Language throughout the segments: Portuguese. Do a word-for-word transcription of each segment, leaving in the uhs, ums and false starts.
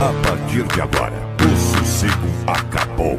A partir de agora, o sossego acabou.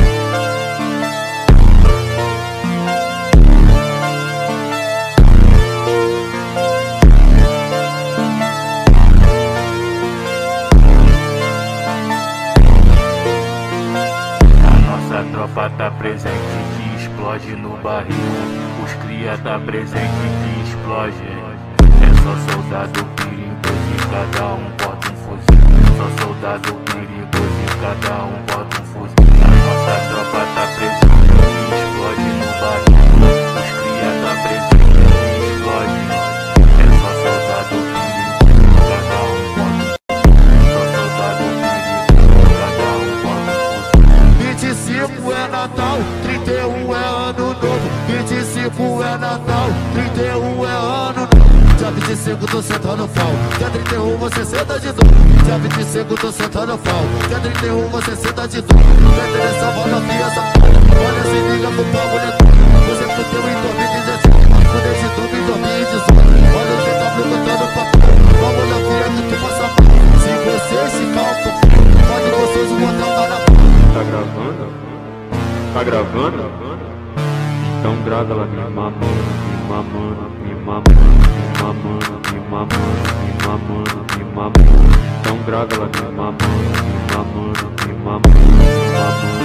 A tropa tá presente que explode no barril. Os cria tá presente que explode. É só soldado perigoso e cada um bota um fuzil. É só soldado perigoso e cada um bota um fuzil. A nossa tropa tá presente que explode no barril. Os cria tá presente que explode. É só soldado perigoso e cada um bota um fuzil. É só soldado perigoso e cada um bota um fuzil. vinte e cinco é Natal, trinta e um é Ano Novo. vinte e cinco é Natal, trinta e um é Ano Novo. Dia vinte e cinco tô sentando pau, dia trinta e um você senta de novo. Dia vinte e cinco tô sentando pau, dia trinta e um você senta de novo. Não interessa, volta a fiança. Olha, se liga pro pau, mulher. Você fudeu em dois mil e dezessete, fudeu de tudo em dois mil e dezoito. Olha o C W botando papel, vamos na fiança que passa mal. Se você se calma, pode gostoso botar o cara. Tá gravando? Tá gravando? Então grava lá, me mamando, me mamando, me mamando, me mamando, me mamando, me mamando, me mamando. Então grava lá, me mamando, me mamando, me mamando, me mamando.